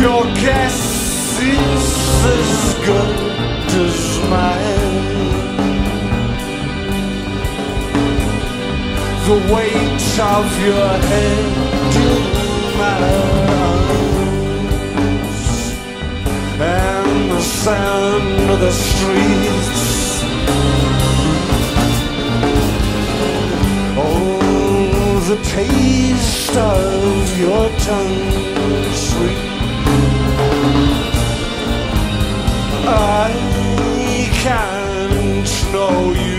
Your guess is as good as mine. The weight of your head in my arms, and the sound of the streets. Oh, the taste of your tongue sweet. I can't know you.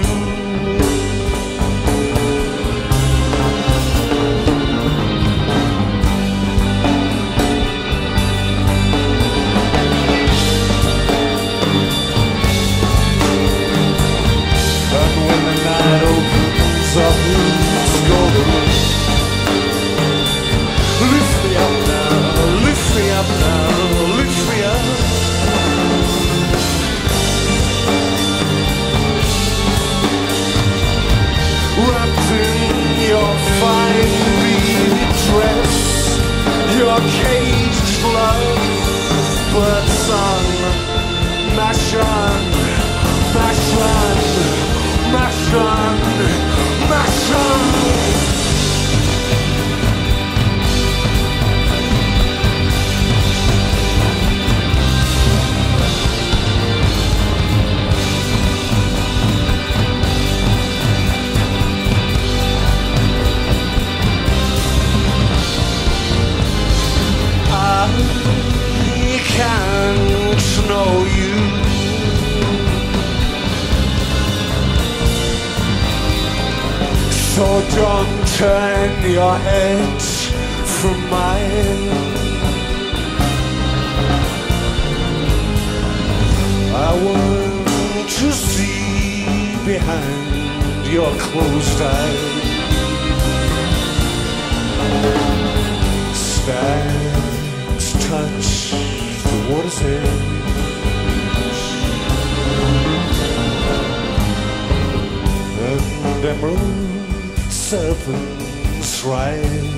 And when the night opens up its golden, lift me up now, lift me up now, lift me up. Wrapped in your fine beaded dress, your caged love, but son, Maësharn, Maësharn, Maësharn, Maësharn. I can't know you. So don't turn your head from mine. I want to see behind your closed eyes. Stags touch the water's edge, and emerald serpents ride.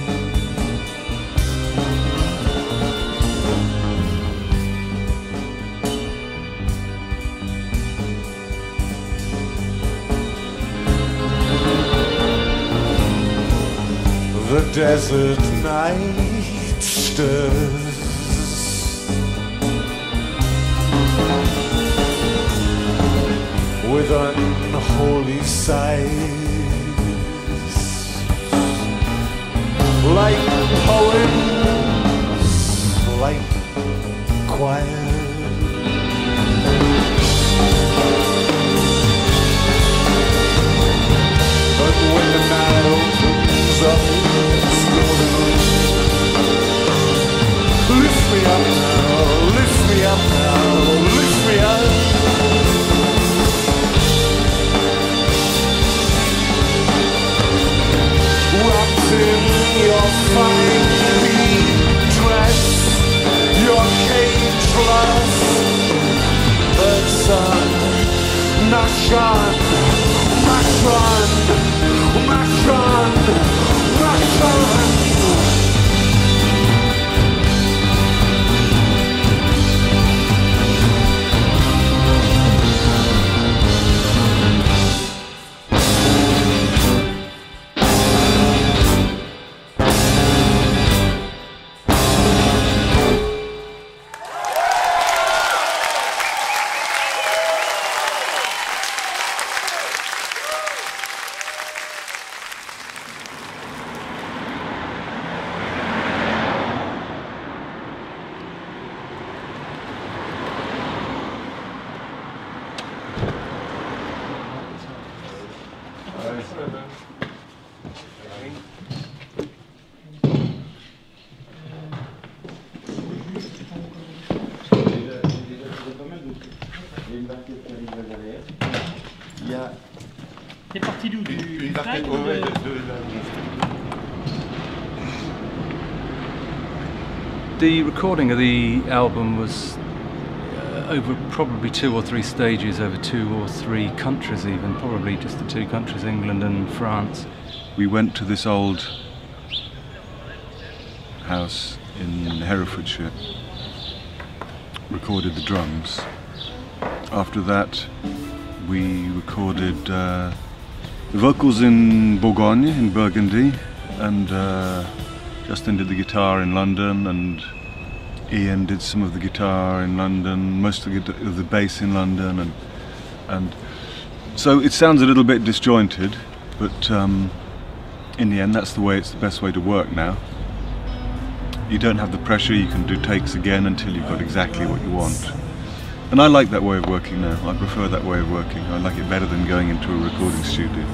The desert night stirs, with unholy sighs, like poems, like choir. But when the night opens up its golden, lift me up now, lift me up now, lift me up. Wrapped in your fine bead dress, your cage love, but son, Maësharn, Maësharn, Maësharn, Maësharn. T'es parti d'où? Du Théâtre? The recording of the album was over probably 2 or 3 stages, over 2 or 3 countries even, probably just the 2 countries, England and France. We went to this old house in Herefordshire recorded the drums. After that, we recorded the vocals in Bourgogne, in Burgundy, and Justin did the guitar in London, and Ian did some of the guitar in London, most of the bass in London, and so it sounds a little bit disjointed, but in the end, it's the best way to work now. You don't have the pressure, you can do takes again until you've got exactly what you want. And I like that way of working now. I prefer that way of working. I like it better than going into a recording studio.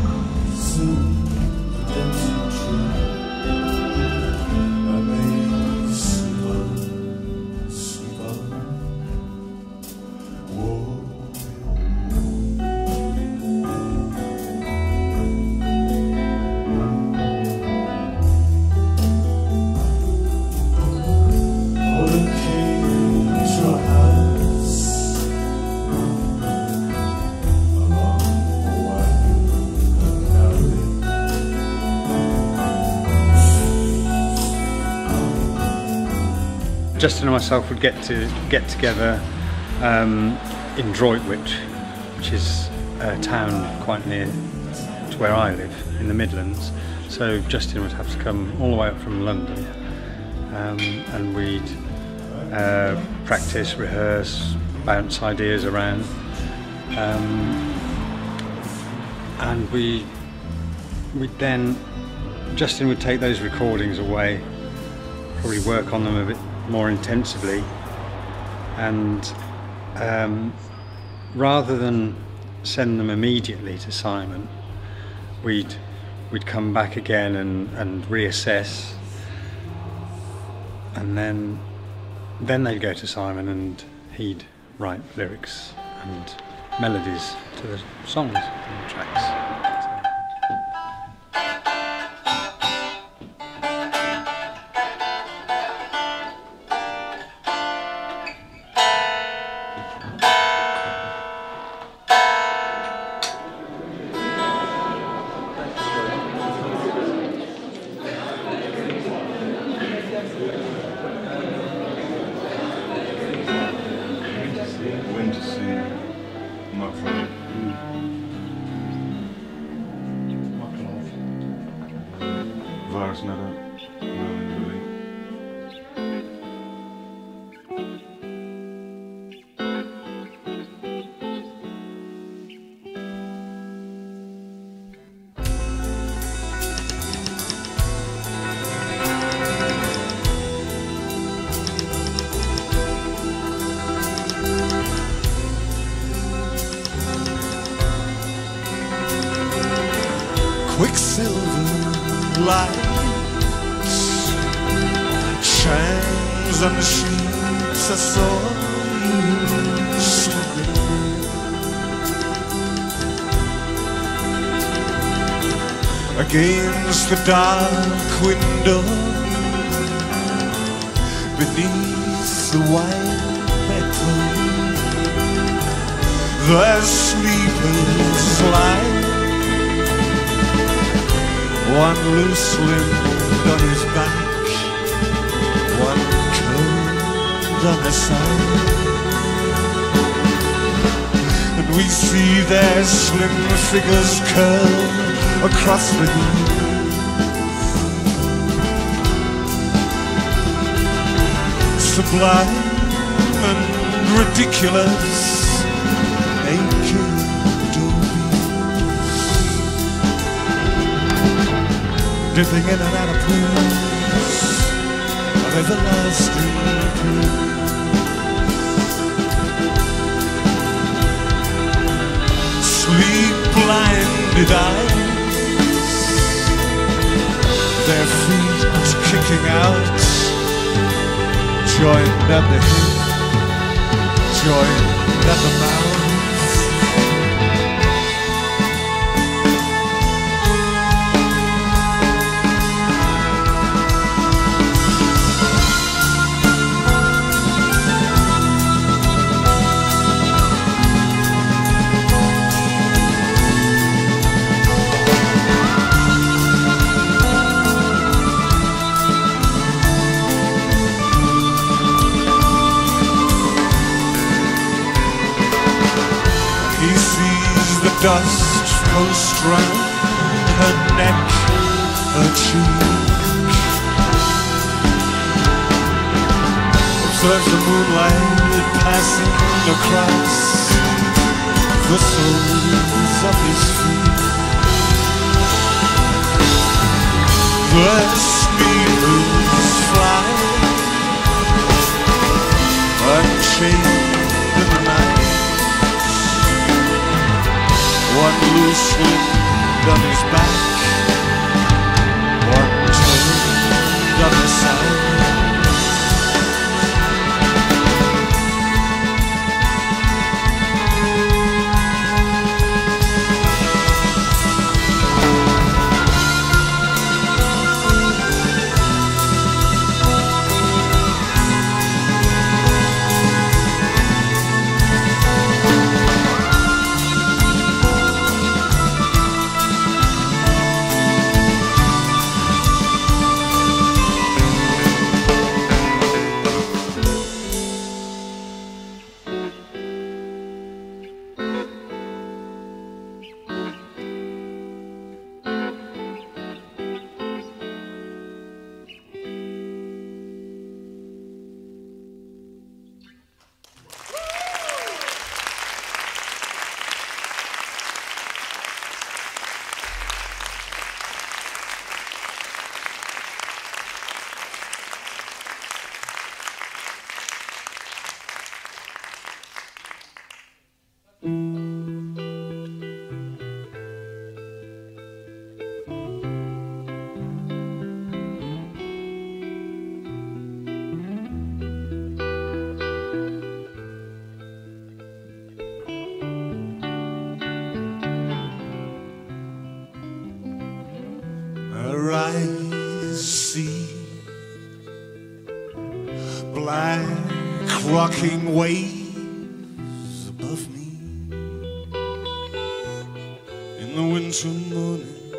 Justin and myself would get together in Droitwich, which is a town quite near to where I live, in the Midlands. So Justin would have to come all the way up from London, and we'd practice, rehearse, bounce ideas around, and we'd then, Justin would take those recordings away, probably work on them a bit more intensively, and rather than send them immediately to Simon, we'd come back again and reassess, and then they'd go to Simon and he'd write lyrics and melodies to the songs and the tracks. Quicksilver lights shines on the sheets I saw you sleeping. Against the dark window, beneath the white bedroom, the sleepers lie. One loose limb on his back, one curled on the side, and we see their slim figures curl across the heath. Sublime and ridiculous, naked. Dipping in and out of pools of everlasting blue. Sleep-blinded eyes, their feet kicking out, joined at the hip, joined at the mouth. dust coast round her neck, her cheek. Observe the moonlight passing across the soles of his feet. The speeders fly unchained in the night. One loose wind on his back, one turned on his side. Rocking waves above me in the winter morning,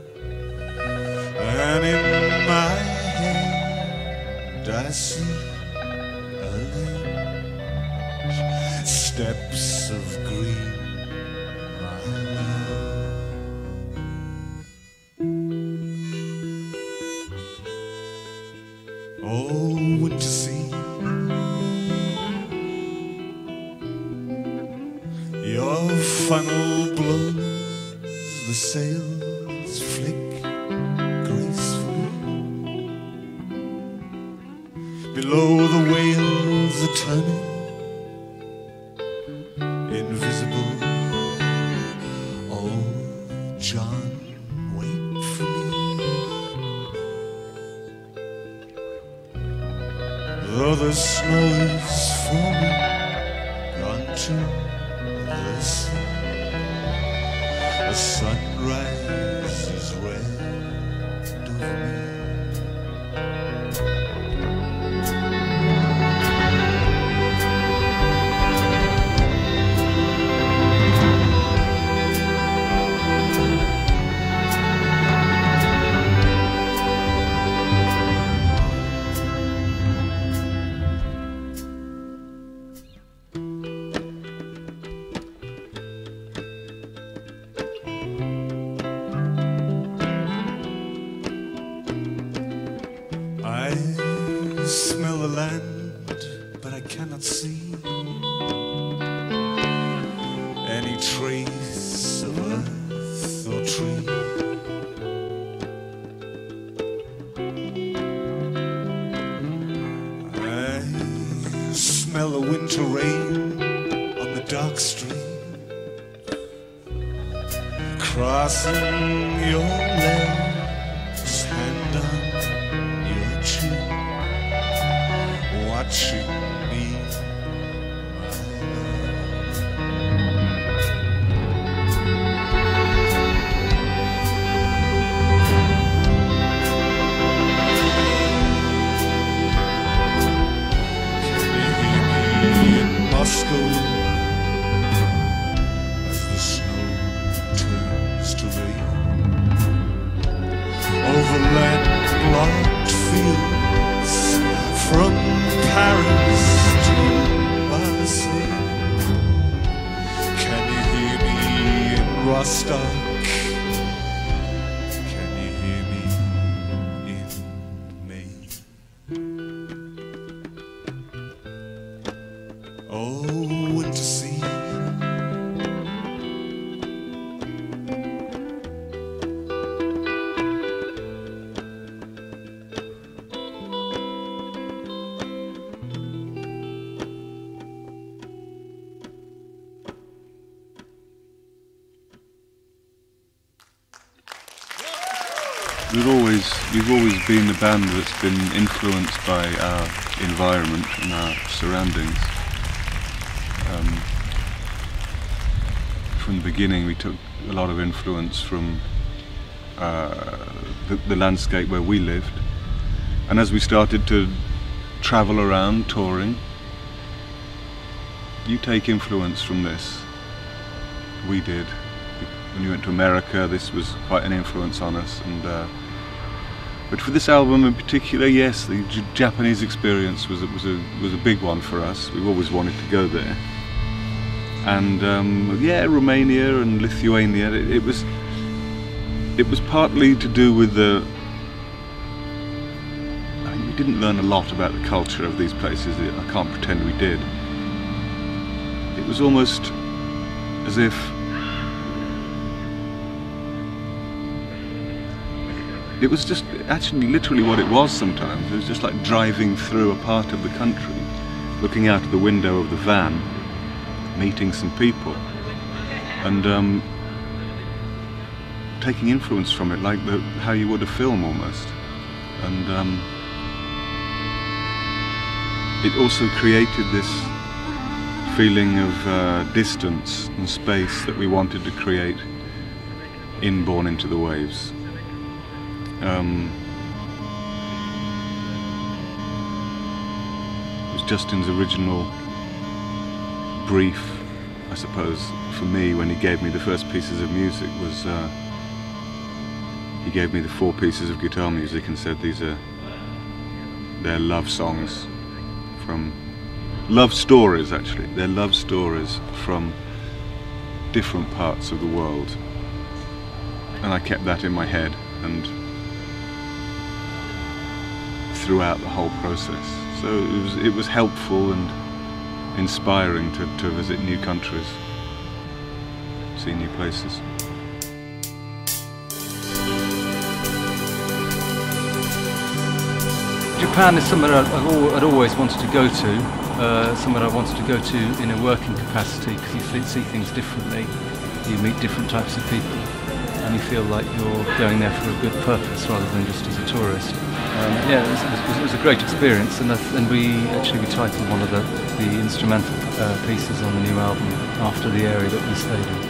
and in my head I see a ledge, steps of green, my love. Oh, winter sea, your funnel blows, the sails flick gracefully. Below the whales are turning, invisible. Oh, John, wait for me. Though the snow's falling, gone too. The sunrise is red over me. Can you hear me in are stuck. Can you hear me in me? Oh, winter sea. You've always been a band that's been influenced by our environment and our surroundings. From the beginning we took a lot of influence from the landscape where we lived, and as we started to travel around touring, you take influence from this. We did. When you went to America, this was quite an influence on us, and but for this album in particular, yes, the Japanese experience was a big one for us. We've always wanted to go there, and yeah, Romania and Lithuania. It was partly to do with the. I mean, we didn't learn a lot about the culture of these places. I can't pretend we did. It was almost as if. It was just actually literally what it was sometimes. It was just like driving through a part of the country, looking out of the window of the van, meeting some people, and taking influence from it, like how you would a film almost. And it also created this feeling of distance and space that we wanted to create in Born Into the Waves. It was Justin's original brief, I suppose, for me when he gave me the first pieces of music was he gave me the 4 pieces of guitar music and said they're love songs from love stories, actually. They're love stories from different parts of the world, and I kept that in my head and throughout the whole process. So it was helpful and inspiring to visit new countries, see new places. Japan is somewhere I'd always wanted to go to, somewhere I wanted to go to in a working capacity, because you see things differently, you meet different types of people, and you feel like you're going there for a good purpose rather than just as a tourist. Yeah, it was a great experience, and we titled one of the instrumental pieces on the new album after the area that we stayed in.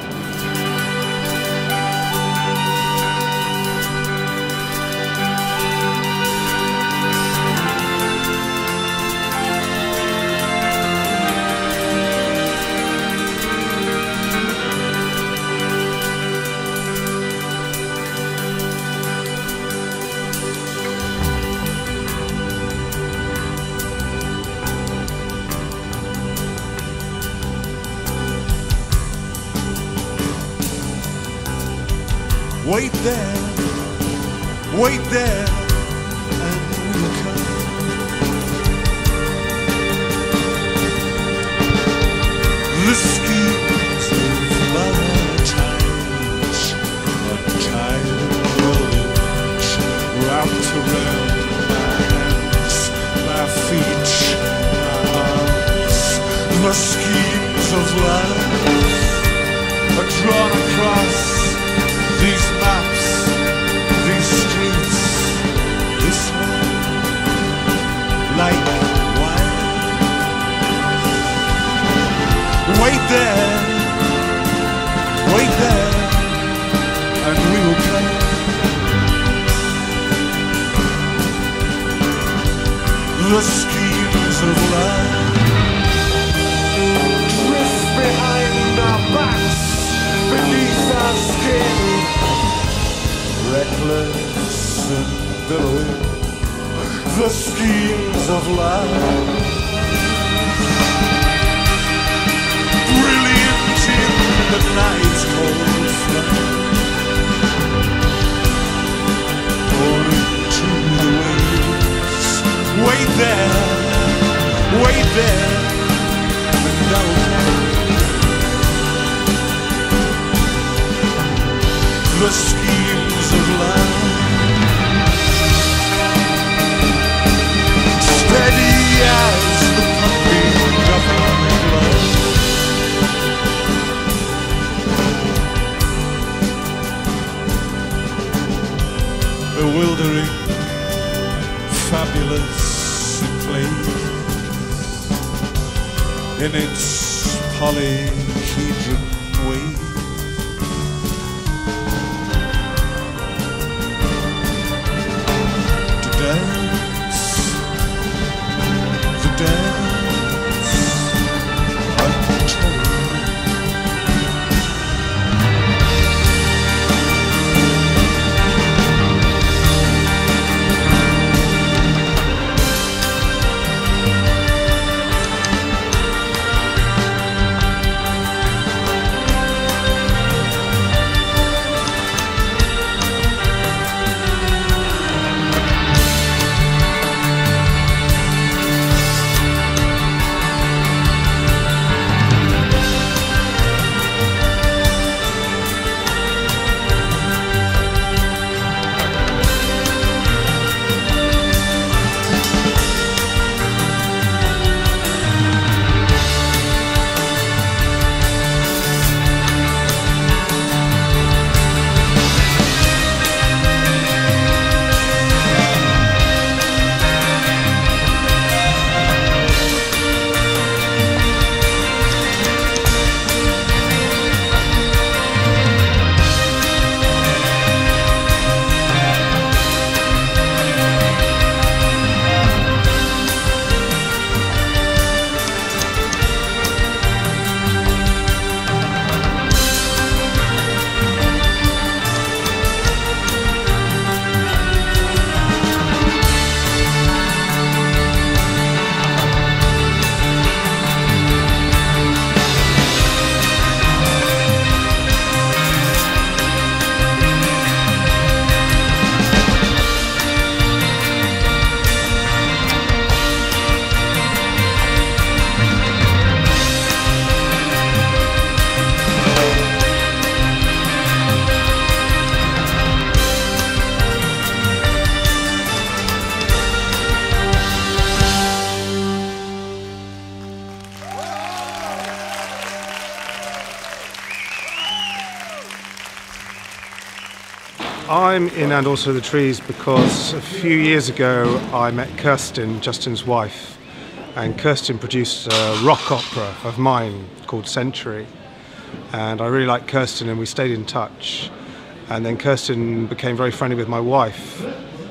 Wait there, and we'll come. The schemes of lifetimes, a child wrapped around my hands, my feet, my arms. The schemes of life are drawn across these maps, these streets, this land, like wine. Wait there, and we will come. The schemes of life drift behind our backs, beneath our skin. Reckless and billowing, the schemes of life, brilliant in the night's cold flame. dead and okay. The schemes of love, steady as the pumping of blood. Bewildering, fabulous it plays in its polyhedron way. To dance, the dance untold. I'm in And Also the Trees because a few years ago I met Kirsten, Justin's wife, and Kirsten produced a rock opera of mine called Century, and I really liked Kirsten and we stayed in touch, and then Kirsten became very friendly with my wife,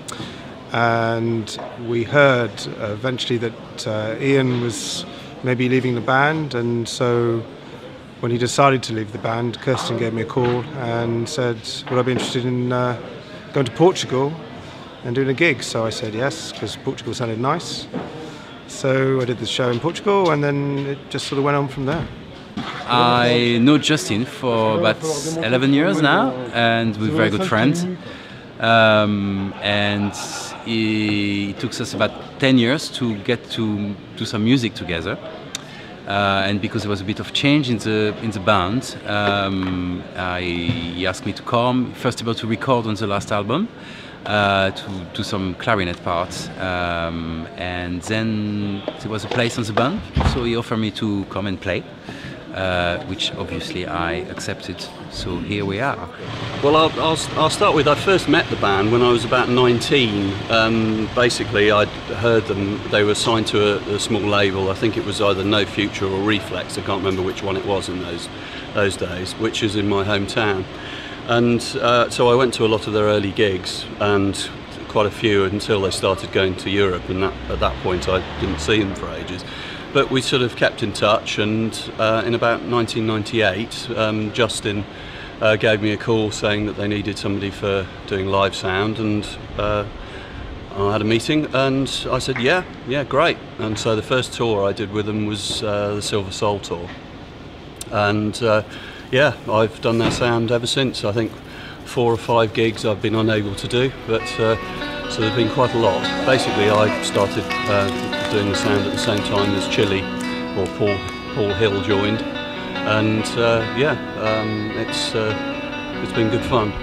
and we heard eventually that Ian was maybe leaving the band, and so when he decided to leave the band, Kirsten gave me a call and said, would I be interested in going to Portugal and doing a gig? So I said yes, because Portugal sounded nice. So I did the show in Portugal, and then it just sort of went on from there. I know Justin for about 11 years now, and we're very good friends. And it took us about 10 years to get to do some music together. And because there was a bit of change in the band, he asked me to come, first of all, to record on the last album, to do some clarinet parts, and then there was a place on the band, so he offered me to come and play, which obviously I accepted, so here we are. Well, I'll start with, I first met the band when I was about 19. Basically, I'd heard them, they were signed to a small label. I think it was either No Future or Reflex, I can't remember which one it was in those days, which is in my hometown. And so I went to a lot of their early gigs, and quite a few until they started going to Europe, and at that point I didn't see them for ages. But we sort of kept in touch, and in about 1998, Justin gave me a call saying that they needed somebody for doing live sound, and I had a meeting, and I said, yeah, great. And so the first tour I did with them was the Silver Soul tour, and yeah, I've done their sound ever since. I think 4 or 5 gigs I've been unable to do, but so there's been quite a lot. Basically, I started doing the sound at the same time as Chili, or Paul Hill joined, and it's been good fun.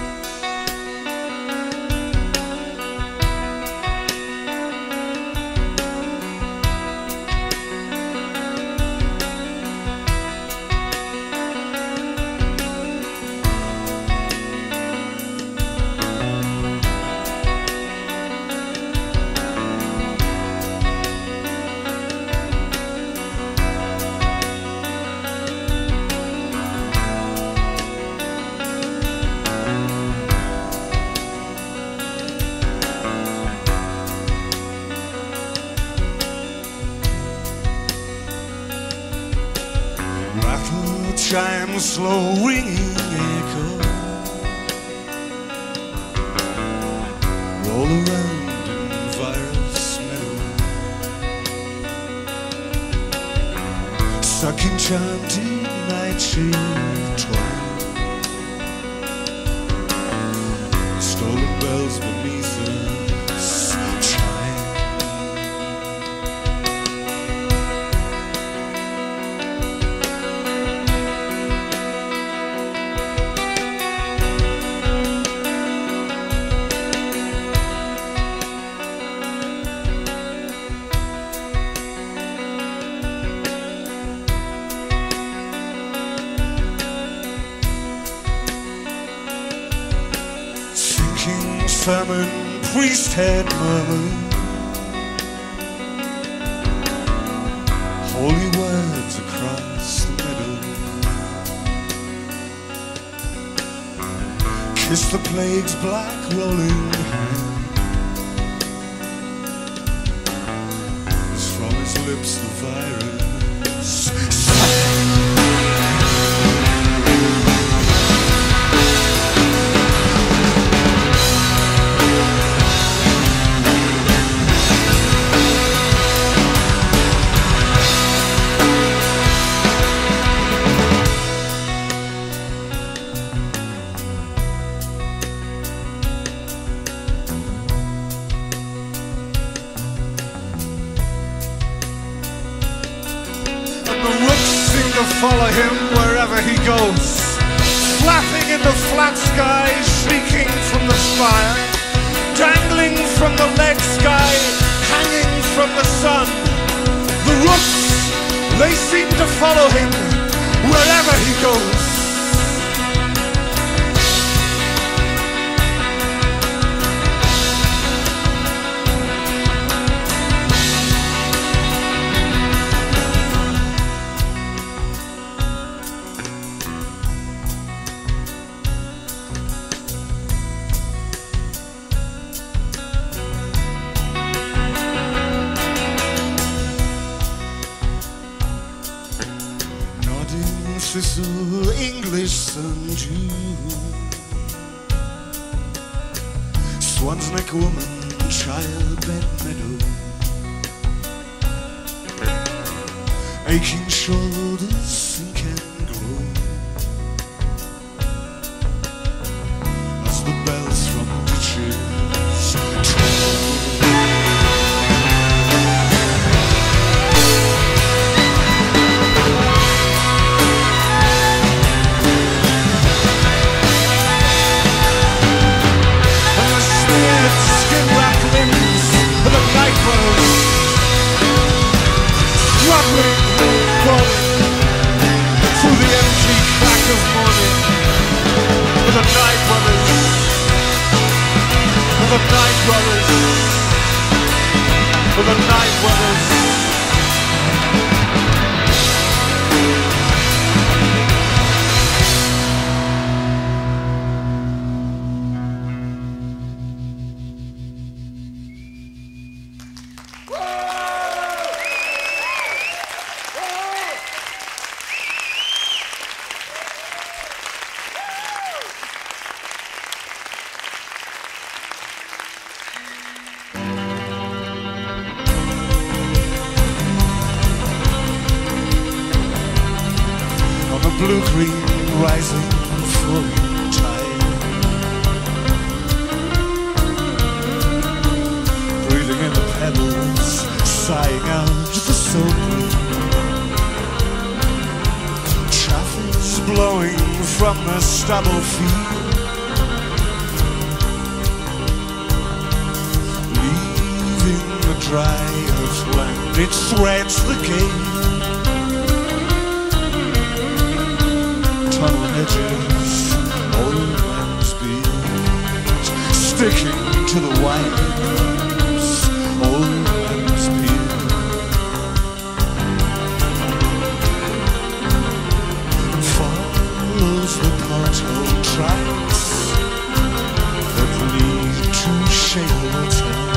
Chime, slow ringing echo, roll around in virus meadow, sucking chanting nightshade twine, stolen bells beneath us chime. Sermon, priest had murmured holy words across the meadow. Kiss the plague's black rolling hand, as from his lips the virus sang. Follow him wherever he goes, flapping in the flat sky, shrieking from the spire, dangling from the lead sky, hanging from the sun. The roots, they seem to follow him wherever he goes. Thistle, English sun Jew, Swan's neck woman, child bent meadow, aching shoulders sink and grow, as the bells from ditches toll. Through the empty crack of morning, with the night brothers, with the night brothers, with the night brothers. Blue-green rising flowing tide, breathing in the pebbles sighing out the soul. Traffic's blowing from the stubble field, leaving the dry earth land. It threads the gate. Tunnel hedges, old man's beard, sticking to the wires, old man's beard. Follows the pothole tracks that lead to Shaletown.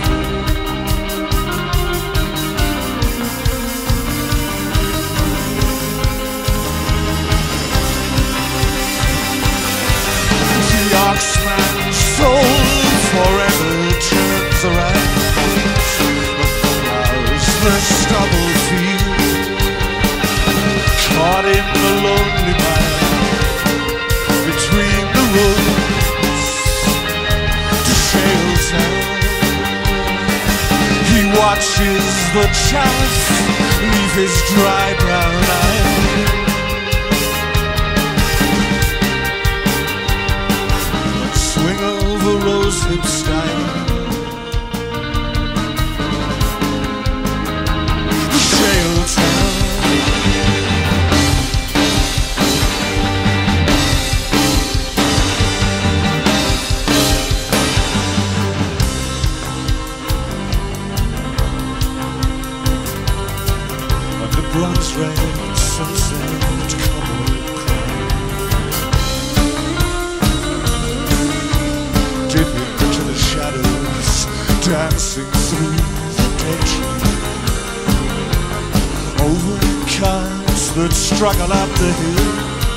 Hawksmoor's soul forever turns around and plows the stubble field, caught in the lonely mile between the woods to Shaletown. He watches the chaff leave his dry brown eye. Swing over rosehip style, Shaletown. On the bronze red sunset covered dipping into the shadows, dancing through the dead tree, over cars that struggle up the hill,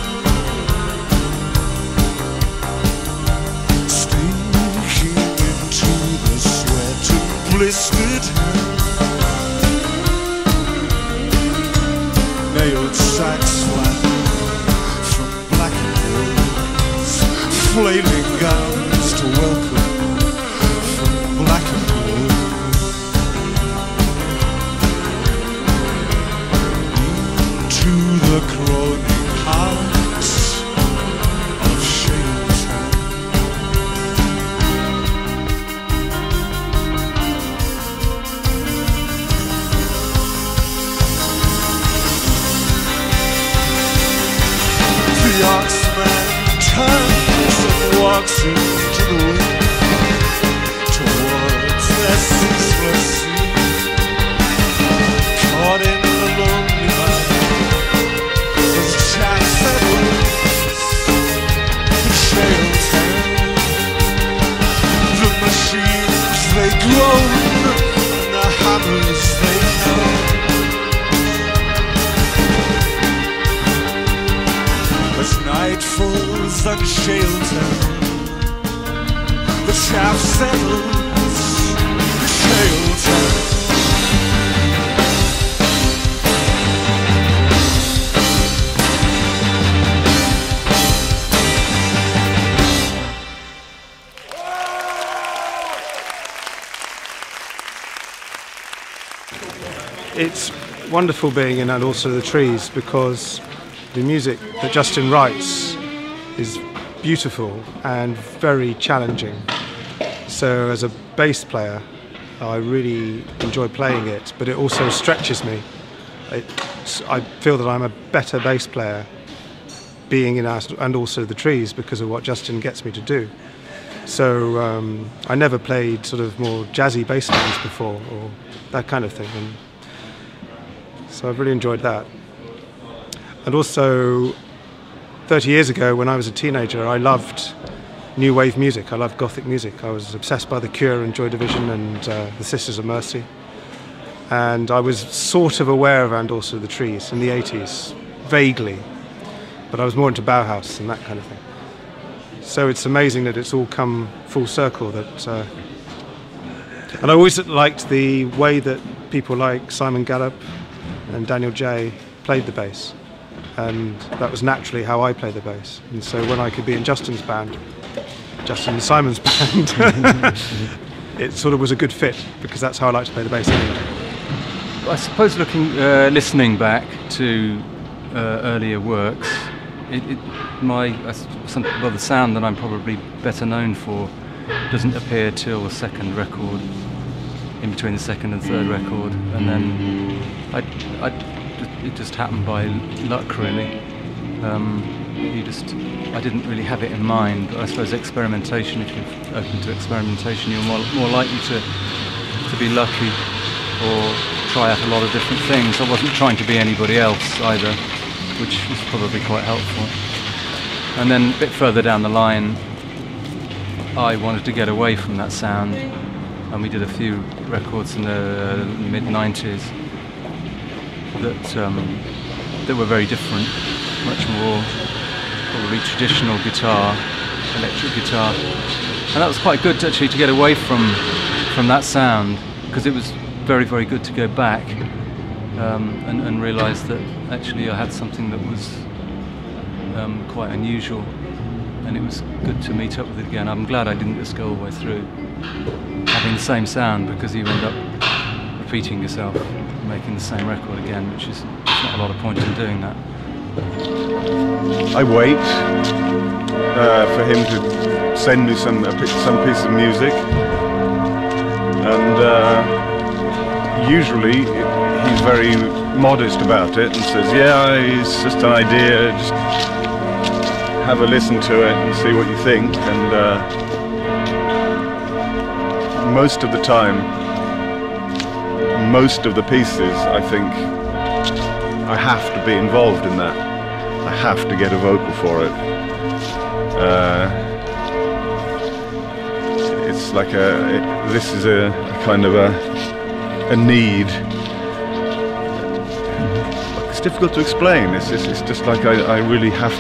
sneaking into the sweat and blistered hand. Nailed sacks flat from blackened hills, flailing guns to welcome from black and blue. Into the groaning hearts of Shaletown. The oxman turns and walks into the wind, towards their ceaseless sea, caught in the lonely mine as chaff settles in Shaletown. The machines they groan and the hammers they pound, as night falls on Shaletown, the chaff settles in Shaletown. It's wonderful being in And Also the Trees because the music that Justin writes is beautiful and very challenging. So as a bass player, I really enjoy playing it, but it also stretches me. I feel that I'm a better bass player being in And Also the Trees because of what Justin gets me to do. So I never played sort of more jazzy bass lines before or that kind of thing. And so I've really enjoyed that. And also, 30 years ago, when I was a teenager, I loved new wave music. I loved gothic music. I was obsessed by The Cure and Joy Division and the Sisters of Mercy. And I was sort of aware of And Also the Trees in the 80s, vaguely. But I was more into Bauhaus and that kind of thing. So it's amazing that it's all come full circle. And I always liked the way that people like Simon Gallup and Daniel Jay played the bass. And that was naturally how I play the bass. And so when I could be in Justin's band, Justin and Simon's band, it sort of was a good fit because that's how I like to play the bass anyway. I suppose listening back to earlier works, the sound that I'm probably better known for doesn't appear till the second record, in between the second and third record, and then it just happened by luck, really. I didn't really have it in mind. I suppose experimentation, if you're open to experimentation, you're more likely to be lucky or try out a lot of different things. I wasn't trying to be anybody else either, which was probably quite helpful. And then a bit further down the line, I wanted to get away from that sound, and we did a few records in the mid-90s that were very different, much more probably traditional guitar, electric guitar, and that was quite good actually to get away from that sound, because it was very, very good to go back and realise that actually I had something that was quite unusual, and it was good to meet up with it again. I'm glad I didn't just go all the way through having the same sound, because you end up repeating yourself, making the same record again, which is not a lot of point in doing that. I wait for him to send me some piece of music, and usually he's very modest about it and says, yeah, it's just an idea, just have a listen to it and see what you think. And most of the time, most of the pieces, I think I have to be involved in that. I have to get a vocal for it. It's like this is a kind of a need. It's difficult to explain. It's just like I really have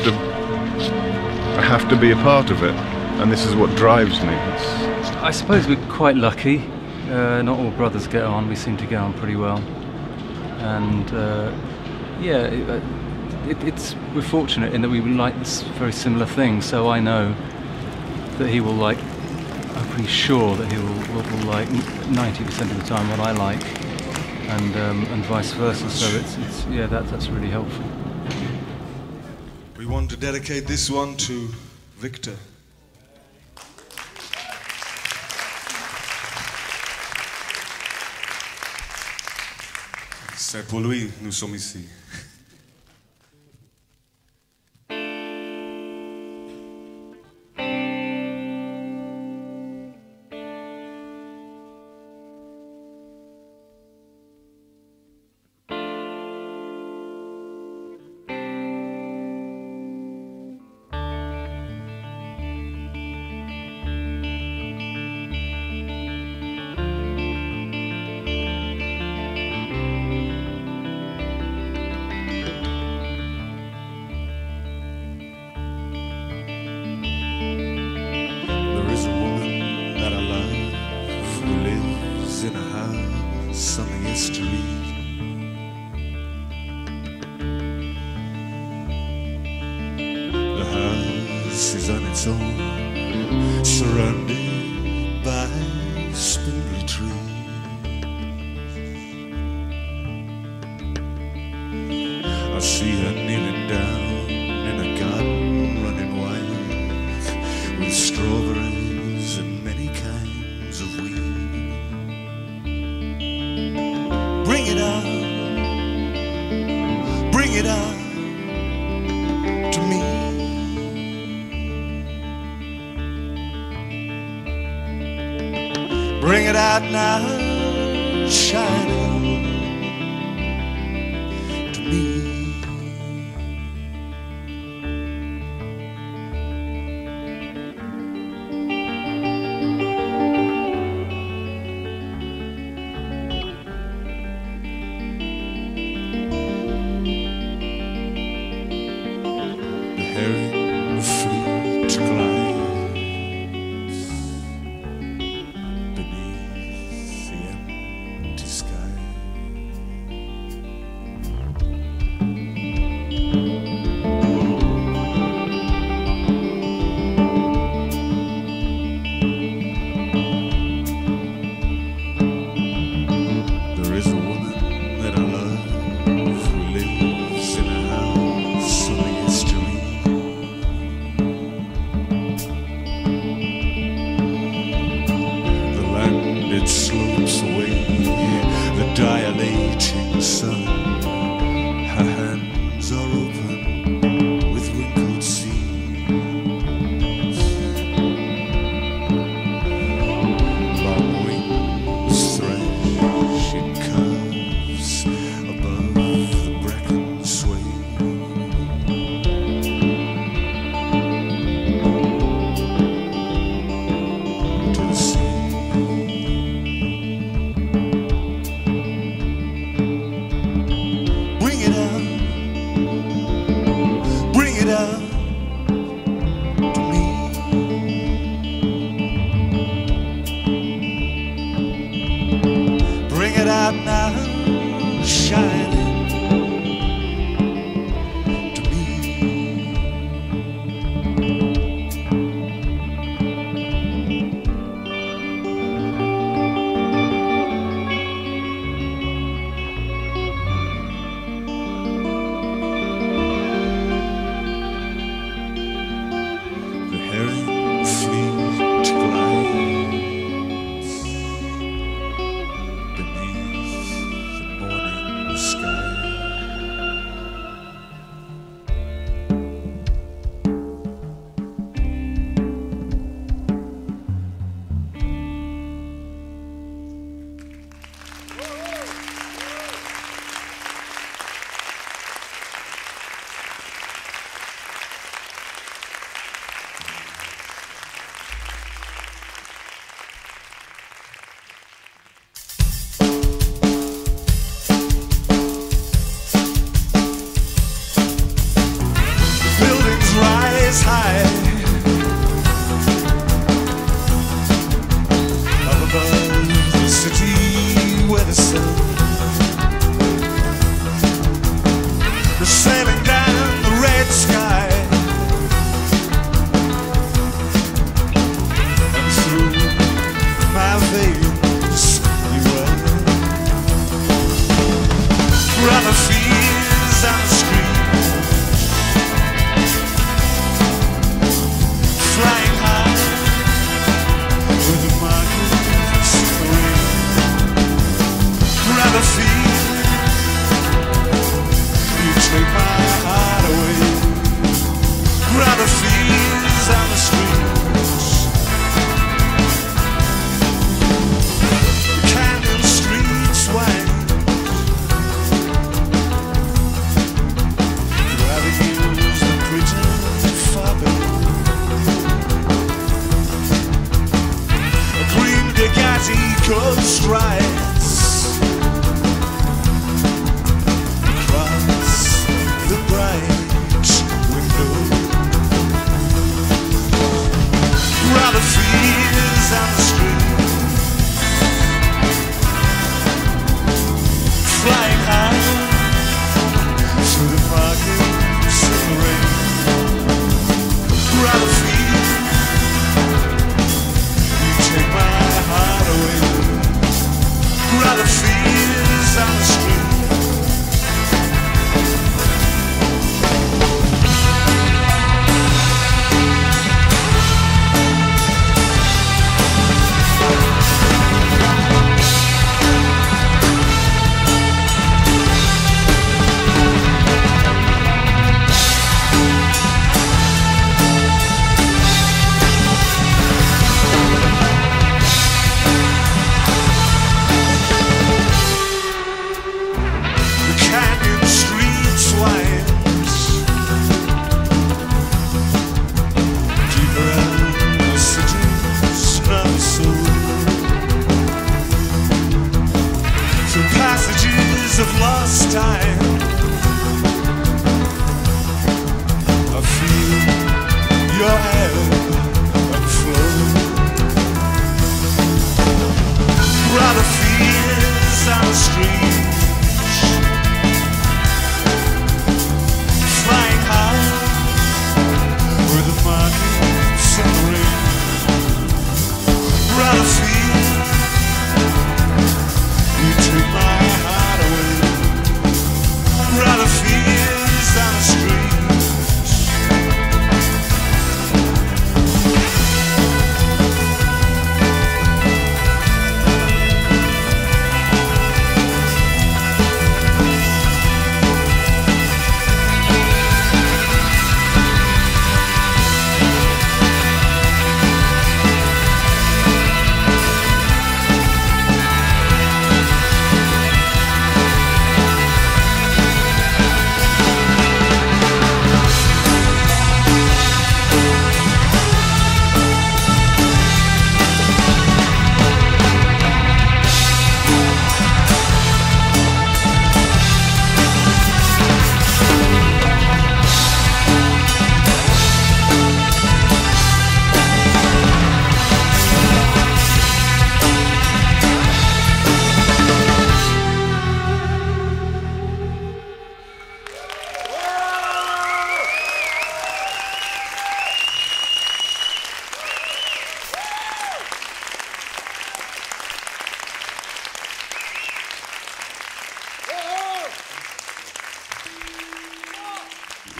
to be a part of it, and this is what drives me. I suppose we're quite lucky. Not all brothers get on. We seem to get on pretty well, and we're fortunate in that we like this very similar thing. So I know that he will like. I'm pretty sure that he will like 90% of the time what I like, and vice versa. So that's really helpful. We want to dedicate this one to Victor. C'est pour lui, nous sommes ici. Surrounded by spindly trees, I see her kneeling down in a garden running wild, with strawberries and many kinds of weed. Bring it out to me. Bring it out now, shining to me. The herring fleet glides beneath the empty sky. Her hands are open with wrinkled seams. Long wings thresh in curves above the bracken sway. To the sea. Bring it out to me. Bring it out now, shining to me. The herring fleet glides beneath the morning sky. Buildings rise high up above the city where the sun is sailing down the red sky and through my veins you run. From the fields and the streets, flying high with the markets ring. Rather feel you take my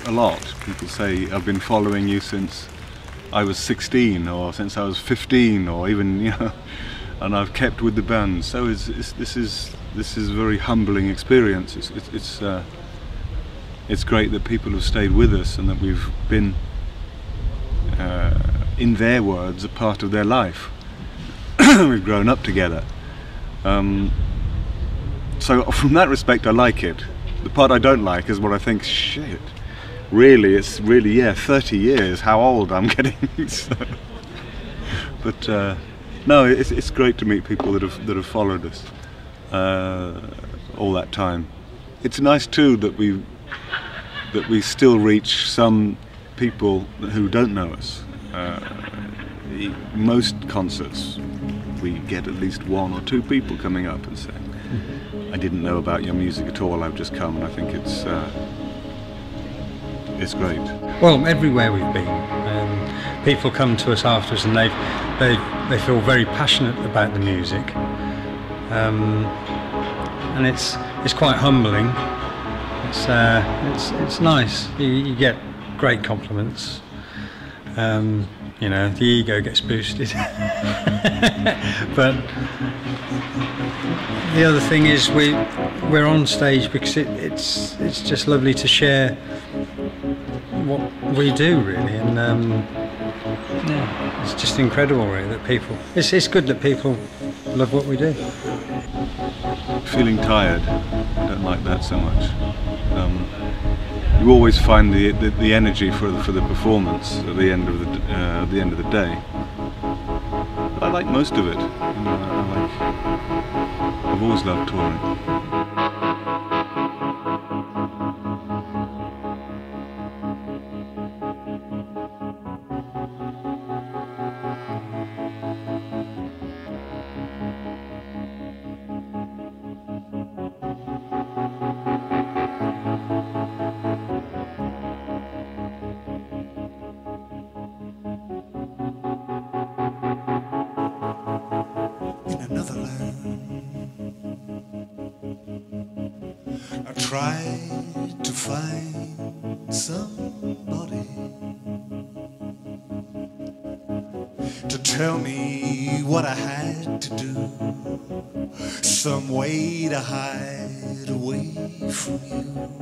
a lot. People say, I've been following you since I was 16 or since I was 15 or even, you know, and I've kept with the band. So this is a very humbling experience. It's great that people have stayed with us and that we've been, in their words, a part of their life. We've grown up together. So from that respect, I like it. The part I don't like is what I think, shit, really, it's really, yeah, 30 years, how old I'm getting. So, but no, it's great to meet people that have followed us all that time. It's nice too that we still reach some people who don't know us. Most concerts, we get at least 1 or 2 people coming up and saying, I didn't know about your music at all, I've just come, and I think it's great. Well, everywhere we've been, people come to us afterwards and they feel very passionate about the music, and it's quite humbling. It's nice. You get great compliments. You know, the ego gets boosted. But the other thing is we're on stage because it's just lovely to share what we do, really, and yeah, it's just incredible, really, that people. It's good that people love what we do. Feeling tired, I don't like that so much. You always find the energy for the performance at the end of the day. But I like most of it. You know, I've always loved touring. Tried to find somebody to tell me what I had to do, some way to hide away from you,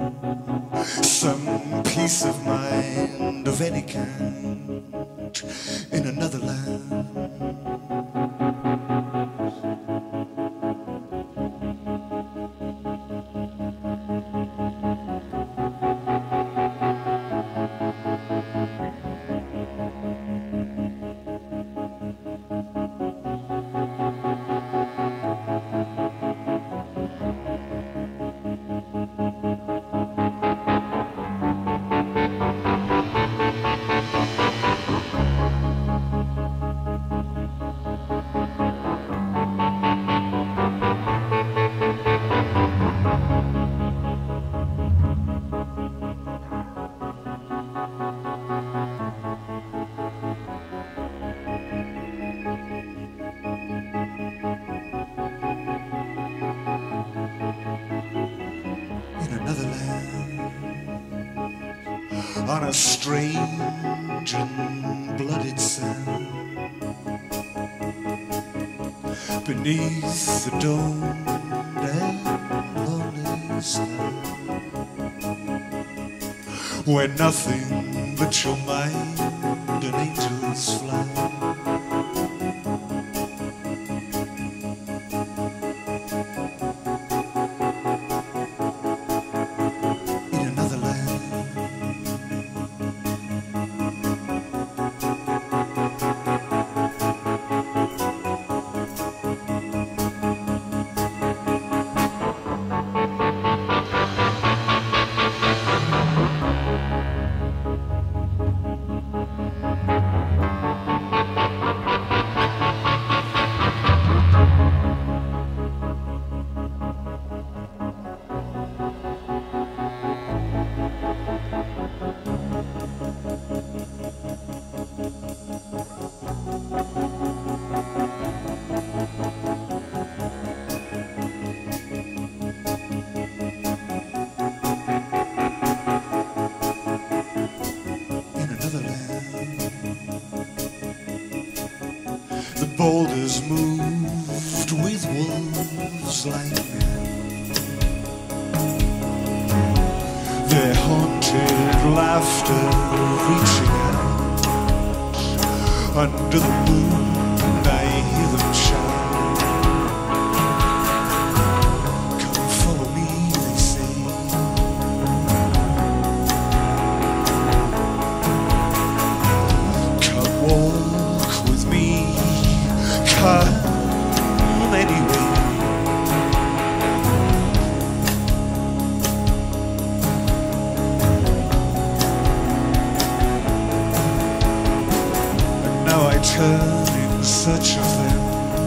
some peace of mind of any kind in another land. On a strange and blooded sound, beneath the domed and lonely sky, where nothing but your mind and angels fly. boulders moved with wolves like men. Their haunted laughter reaching out. Under the moon I hear them shout. Come follow me, they say. Come walk with me. Come anyway. And now I turn in search of them.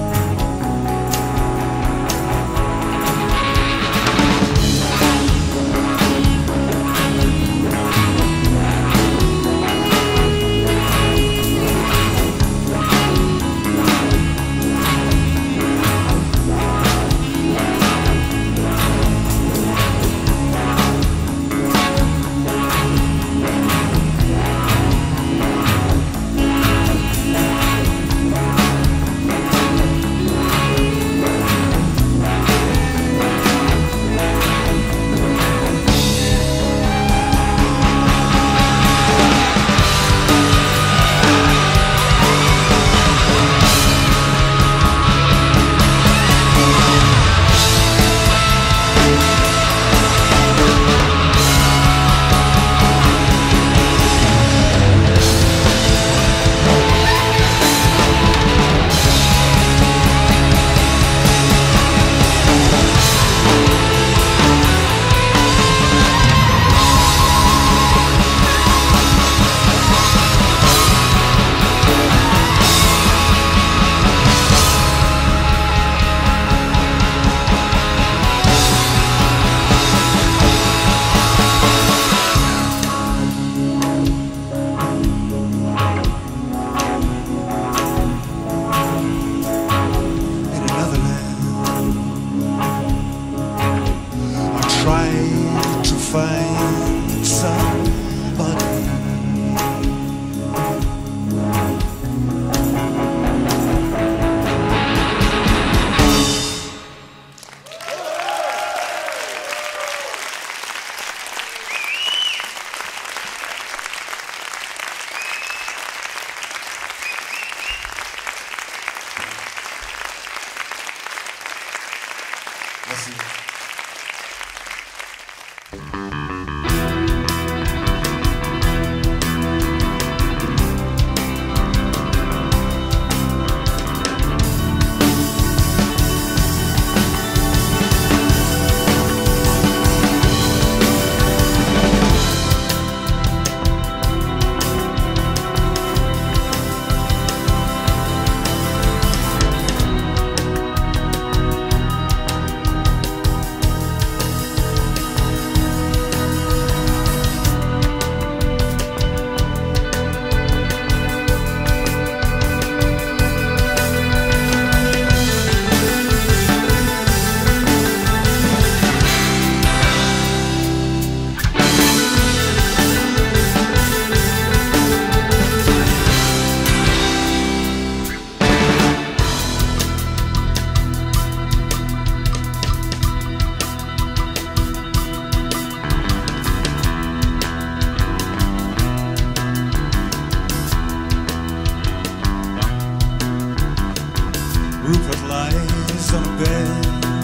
Rupert lies on a bed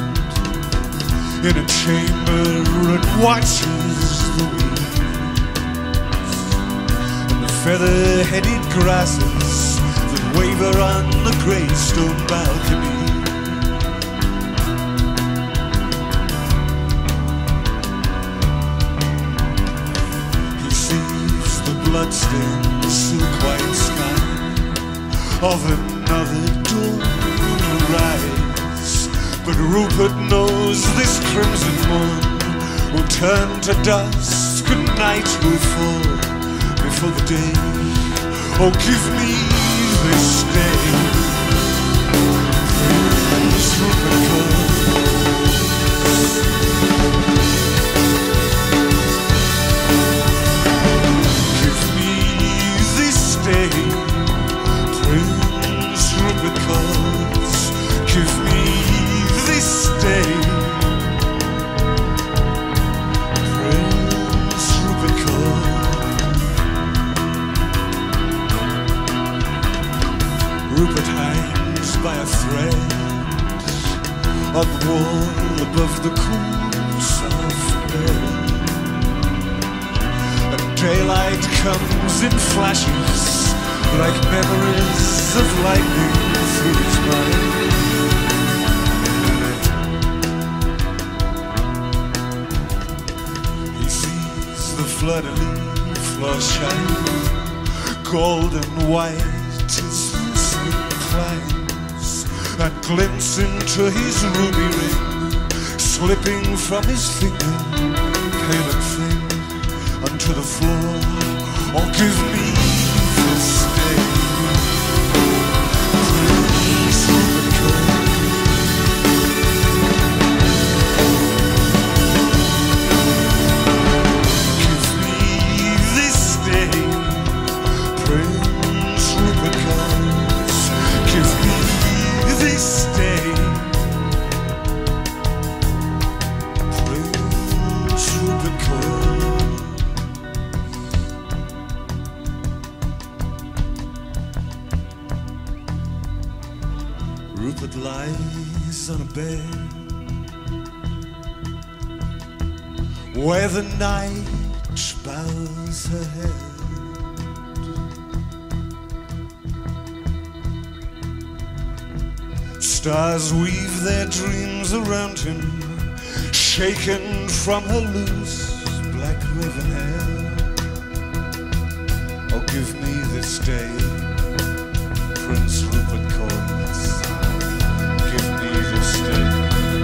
in a chamber and watches the weeds and the feather-headed grasses that waver on the greystone balcony. He sees the bloodstained silk-white sky of another dawn rise, but Rupert knows this crimson morn will turn to dusk and night will fall before the day. Oh, give me this day. Praise Rupert calls. Give me this day. Praise Rupert calls. on the wall above the cool south bed. And daylight comes in flashes like memories of lightning through his mind. He sees the fleur-de-lis floor shine, golden white as the sun climbs, and glints into his ruby ring, slipping from his finger, pale and thin, onto the floor. Oh, give me this day, Prince Rupert. Give me this day, Prince Rupert. Give me this day, Prince Rupert. Rupert lies on a bed where the night bows her head. Stars weave their dreams around him, shaken from her loose black raven hair. Oh, give me this day, Prince Rupert calls. Give me this day.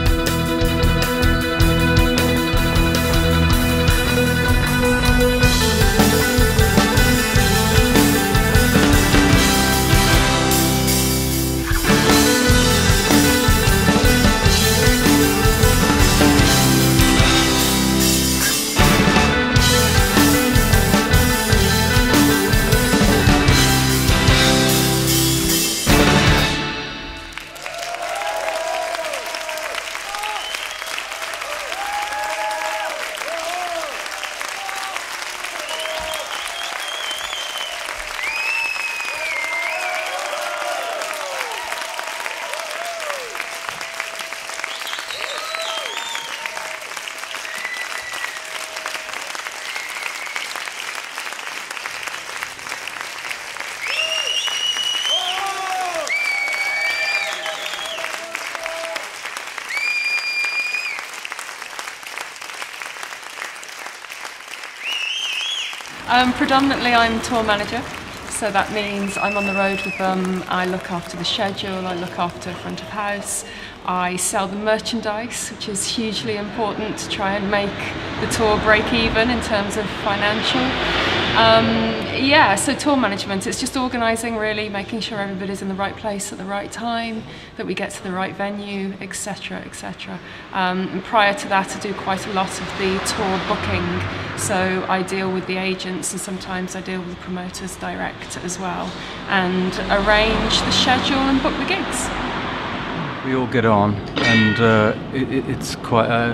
Predominantly I'm tour manager, so that means I'm on the road with them. I look after the schedule, I look after front of house, I sell the merchandise, which is hugely important to try and make the tour break even in terms of financial. Yeah, so tour management, it's just organising really, making sure everybody's in the right place at the right time, that we get to the right venue, etc, etc. And prior to that I do quite a lot of the tour booking, so I deal with the agents and sometimes I deal with the promoters direct as well, and arrange the schedule and book the gigs. We all get on, and it's quite a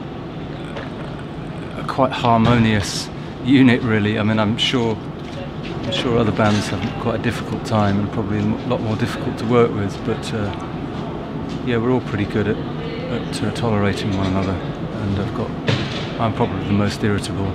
quite harmonious unit really. I mean, I'm sure other bands have quite a difficult time and probably a lot more difficult to work with, but yeah, we're all pretty good at tolerating one another, and I'm probably the most irritable,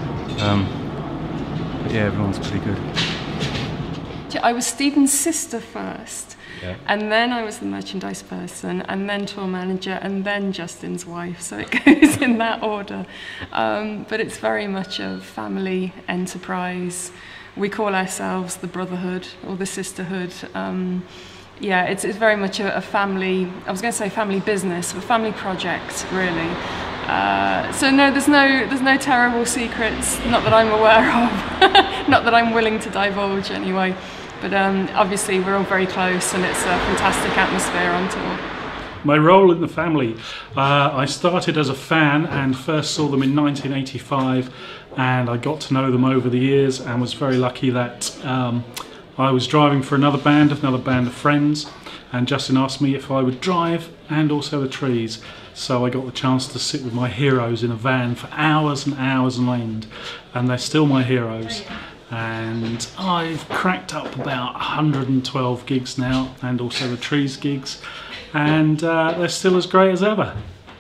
but yeah, everyone's pretty good. I was Stephen's sister first, yeah. And then I was the merchandise person, and then tour manager, and then Justin's wife, so it goes in that order. But it's very much a family enterprise. We call ourselves the brotherhood or the sisterhood. Yeah, it's very much a family, I was going to say family business, but family project really. So no, there's no terrible secrets, not that I'm aware of, not that I'm willing to divulge anyway. But obviously we're all very close, and it's a fantastic atmosphere on tour. My role in the family, I started as a fan and first saw them in 1985, and I got to know them over the years and was very lucky that I was driving for another band of friends, and Justin asked me if I would drive and also the trees. So I got the chance to sit with my heroes in a van for hours and hours on end, and they're still my heroes. And I've cracked up about 112 gigs now, and also the trees gigs. and they're still as great as ever.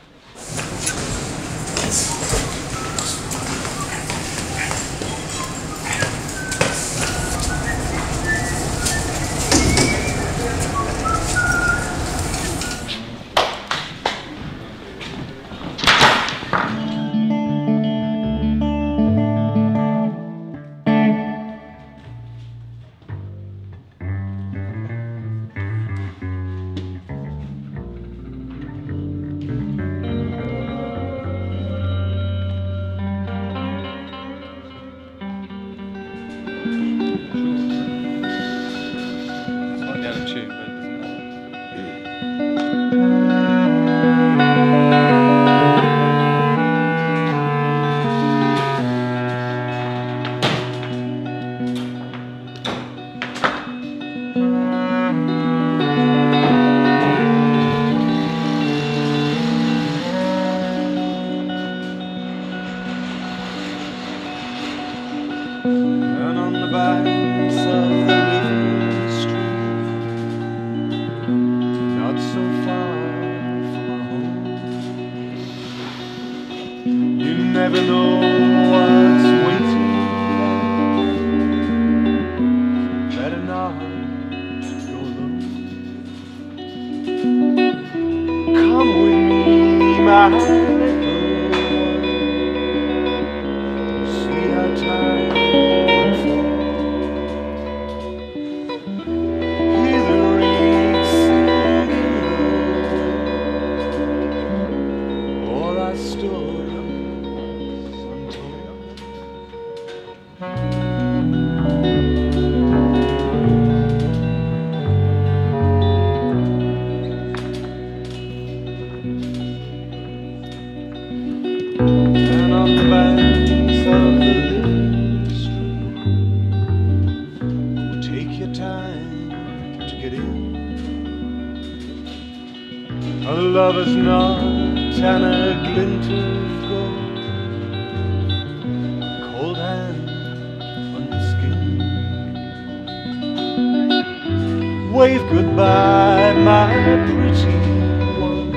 Wave goodbye, my pretty one.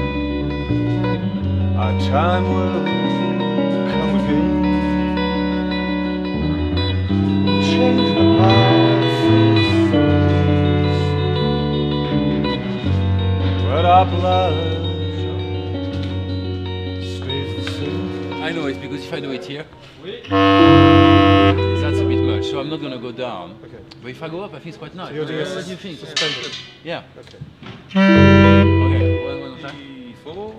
Our time will come again. Change the past, but our blood stays the same. I know it's because if I do it here, that's a bit much. So I'm not going to go down. Okay. But if I go up, I think it's quite nice. You're doing What do you think? suspended. Yeah. Okay. Okay. One more time. 3, 4.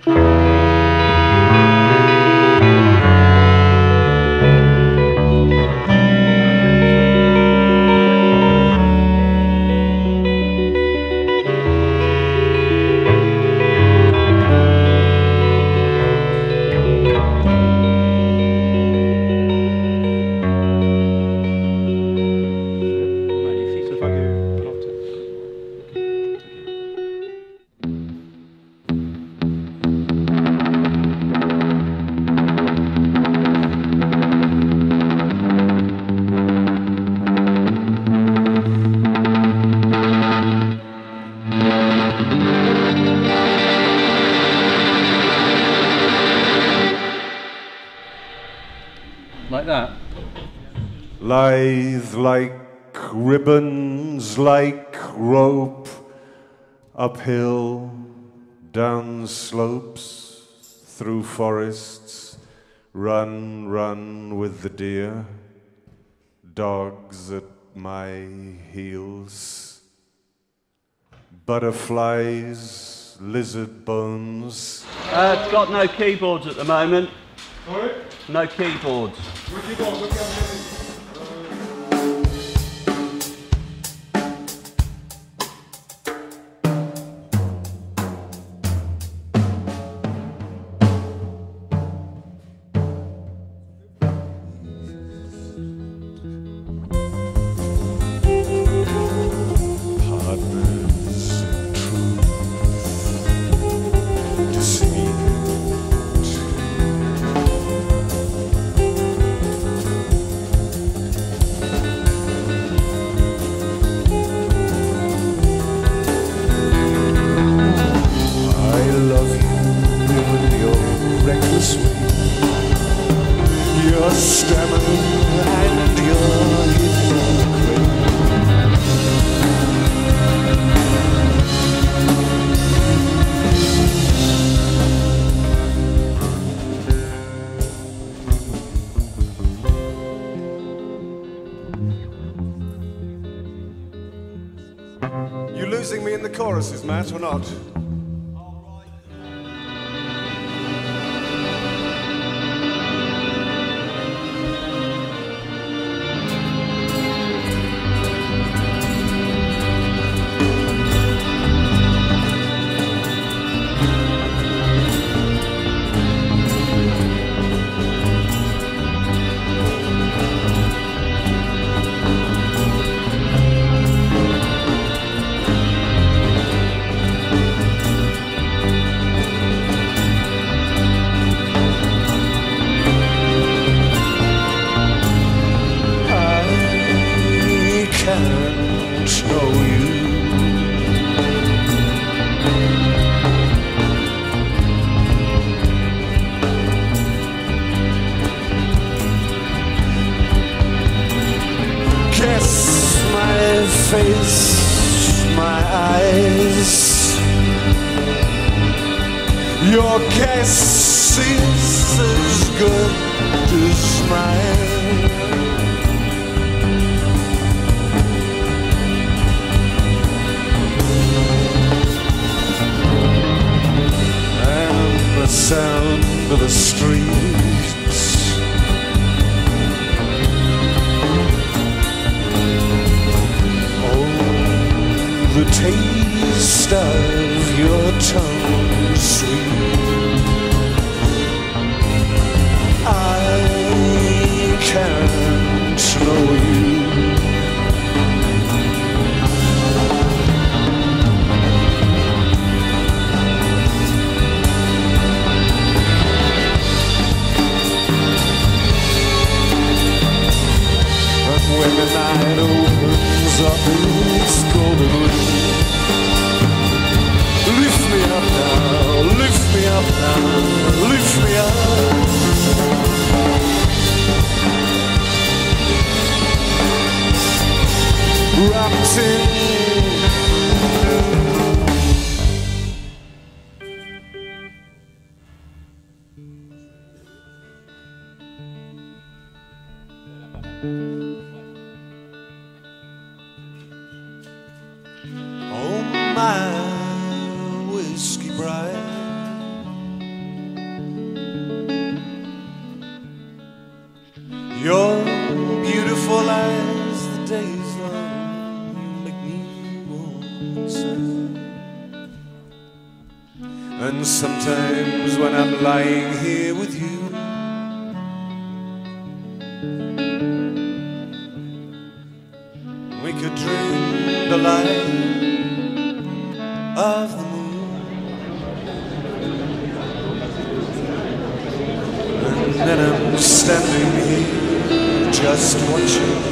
Like that. Lithe like ribbons, like rope, uphill, down slopes, through forests, run, run with the deer, dogs at my heels, butterflies, lizard bones. It's got no keyboards at the moment. Sorry? No keyboards. stammer and your hypocrite. You losing me in the choruses, Matt, or not? Your guess is as good as mine. And the sound of the streets, oh, the taste of your tongue sweet. I can't know you. But when the night opens up its golden wings, lift me up now, lift me up now, lift me up. Wrapped in oh my Whisky Bride, you're beautiful as the days long, you make me warm inside. And sometimes when I'm lying here with you, we could dream the light of the moon, and then I'm standing here just watching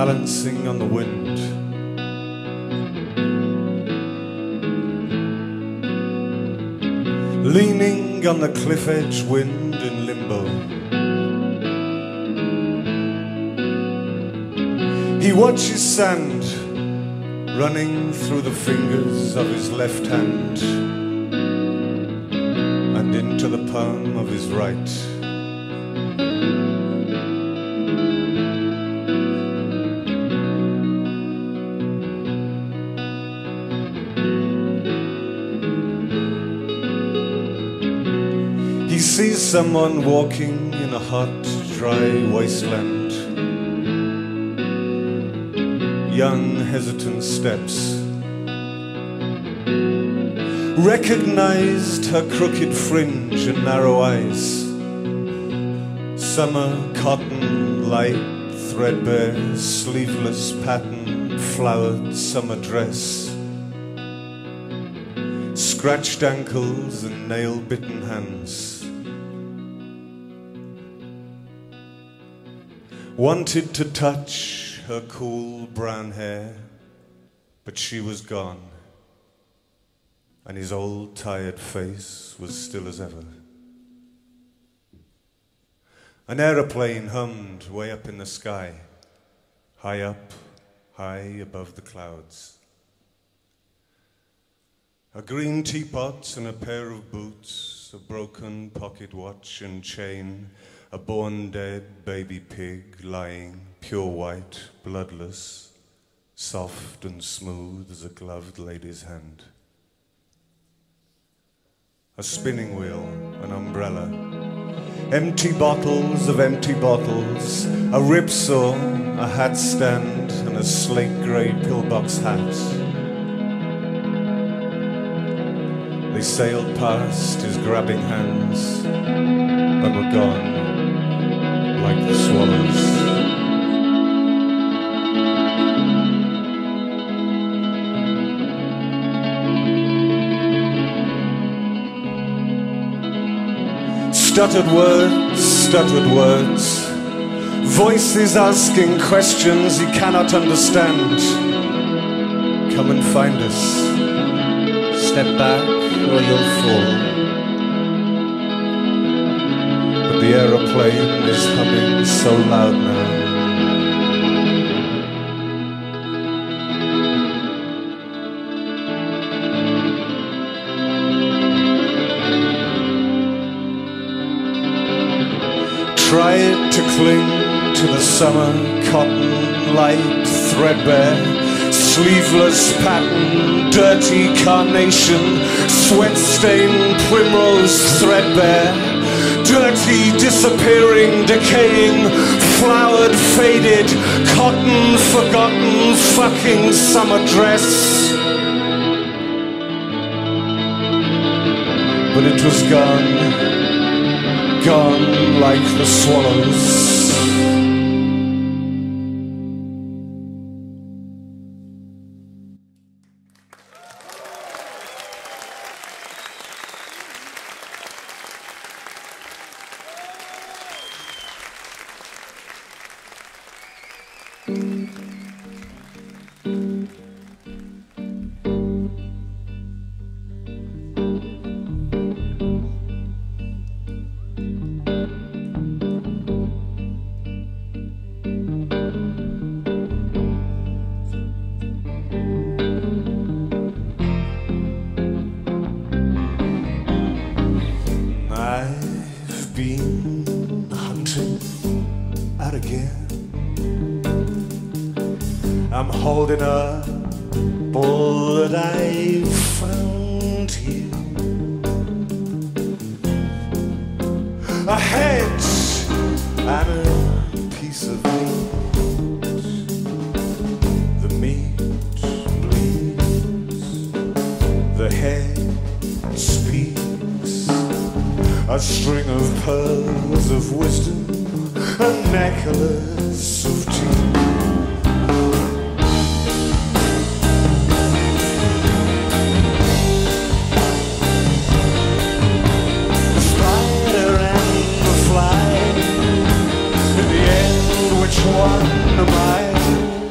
balancing on the wind. Leaning on the cliff edge, wind in limbo. He watches sand running through the fingers of his left hand and into the palm of his right. He sees someone walking in a hot, dry wasteland. Young, hesitant steps. Recognized her crooked fringe and narrow eyes. Summer cotton, light, threadbare, sleeveless pattern, flowered summer dress. Scratched ankles and nail-bitten hands. Wanted to touch her cool brown hair, but she was gone, and his old tired face was still as ever. An aeroplane hummed way up in the sky, high up, high above the clouds. A green teapot and a pair of boots, a broken pocket watch and chain, a born dead baby pig lying, pure white, bloodless, soft and smooth as a gloved lady's hand. A spinning wheel, an umbrella, empty bottles of empty bottles, a ripsaw, a hat stand, and a slate-grey pillbox hat. They sailed past his grabbing hands and were gone like the swallows. Stuttered words, voices asking questions he cannot understand. Come and find us. Step back or you'll fall. But the aeroplane is humming so loud now. Tried to cling to the summer cotton, light, threadbare, sleeveless pattern, dirty carnation, sweat-stained primrose threadbare, dirty, disappearing, decaying, flowered, faded, cotton, forgotten, fucking summer dress. But it was gone. Gone like the swallows. I'm holding up all that I found here. A head and a piece of meat. The meat bleeds, the head speaks. A string of pearls of wisdom, a necklace of teeth. One am I?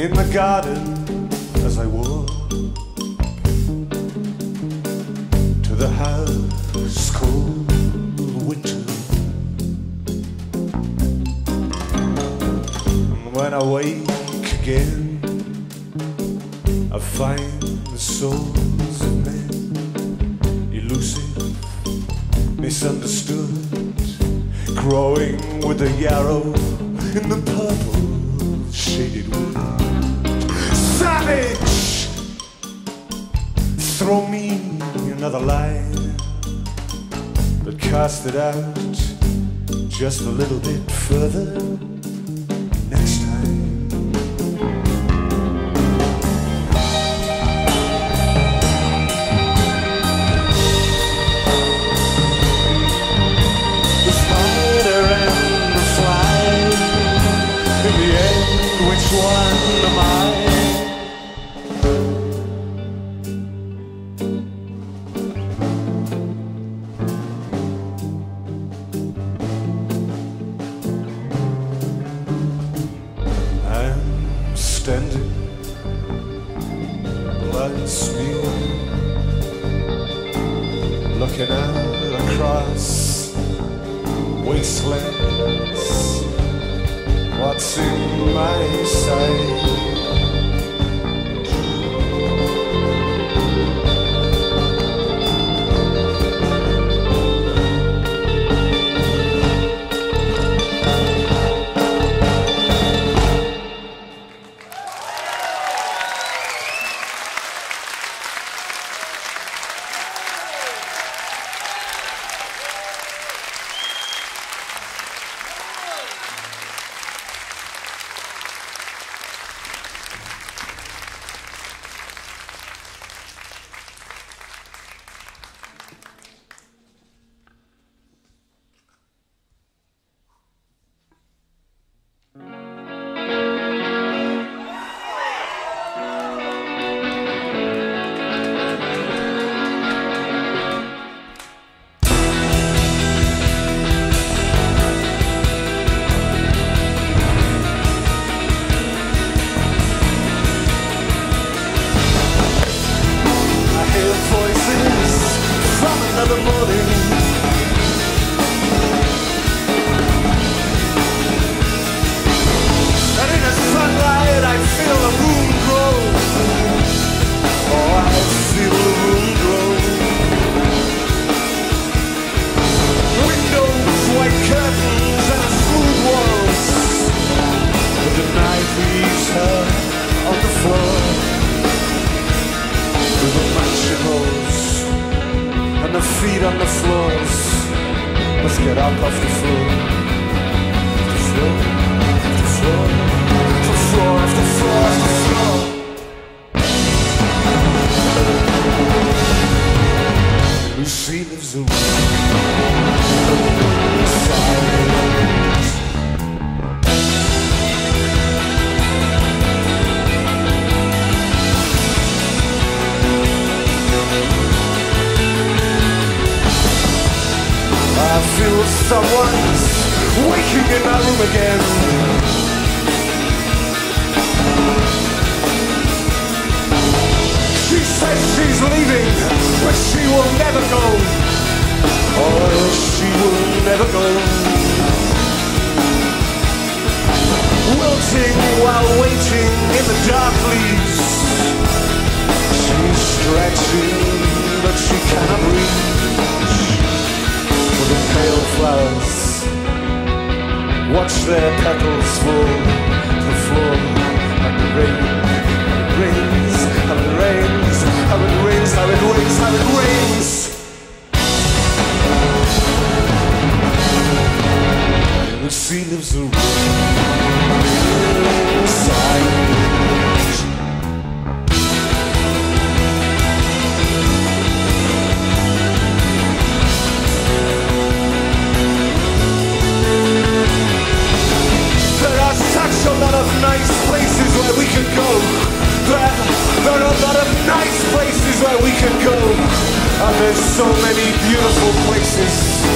in the garden as I walk to the house called winter. And when I wake again, I find the souls of men elusive, misunderstood, growing with the yarrow in the purple shaded wood. Savage! Throw me another line, but cast it out just a little bit further next time. The spider and the fly, in the end, which one am I? Standing, blood smeared, looking out across wastelands. What's in my sight?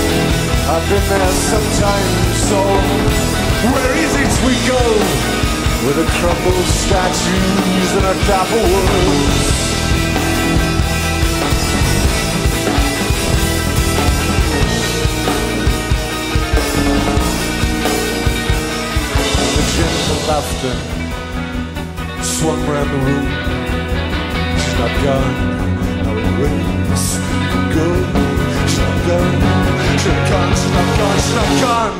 I've been there sometimes, so where is it we go? with the crumbled statues and our dapple words. The gentle laughter swung round the room. She's not gone, now it rings. Go, she's not gone, she's not gone, she's not gone, she's not gone.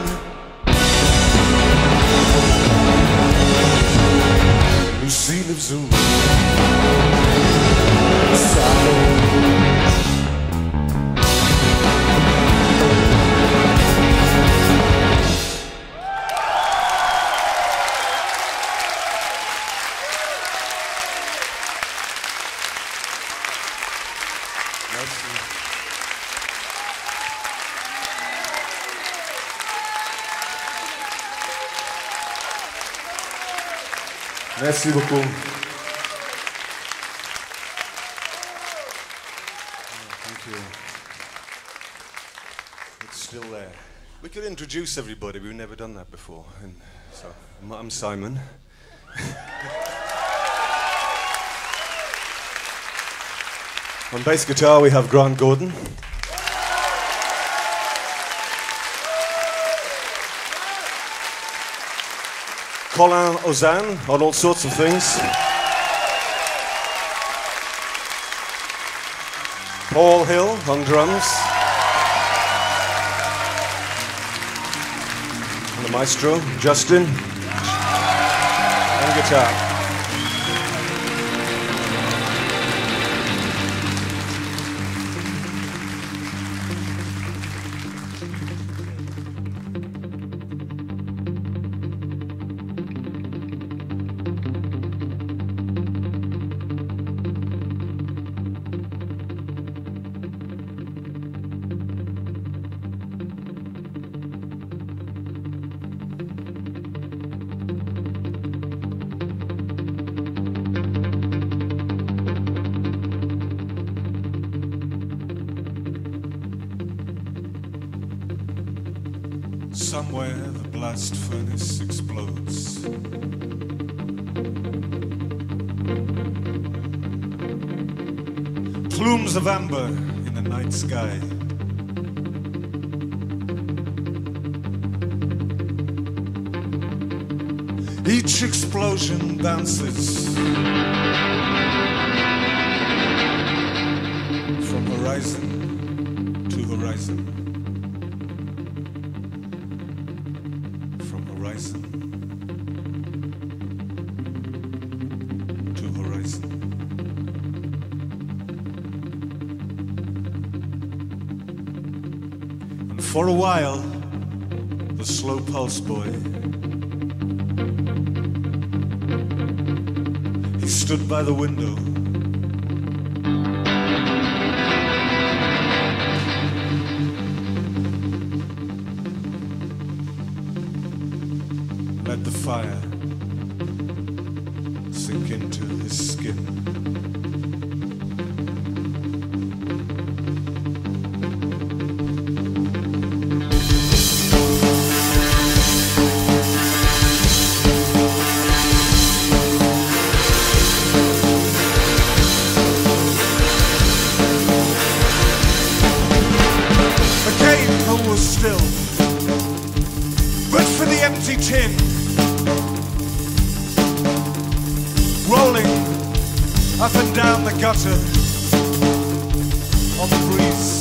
Lucy lives on silence. Merci beaucoup. Thank you. It's still there. We could introduce everybody. We've never done that before. And so, I'm Simon. On bass guitar we have Grant Gordon. Colin Ozanne on all sorts of things. Paul Hill on drums. And the maestro, Justin, on guitar. Somewhere the blast furnace explodes. Plumes of amber in the night sky. Each explosion bounces from horizon to horizon. Horizon to horizon. And for a while, the slow pulse boy, he stood by the window. Let the fire sink into his skin. Again, all was still, but for the empty tin. Rolling up and down the gutter on the breeze.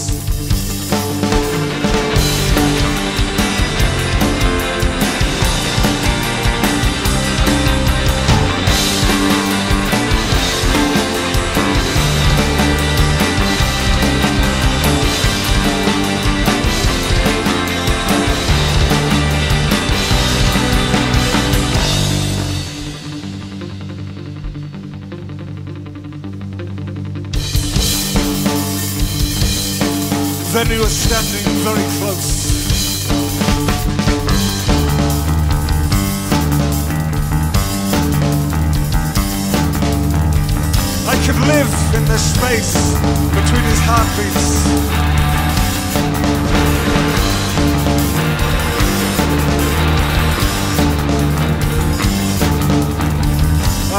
Then he was standing very close. I could live in the space between his heartbeats.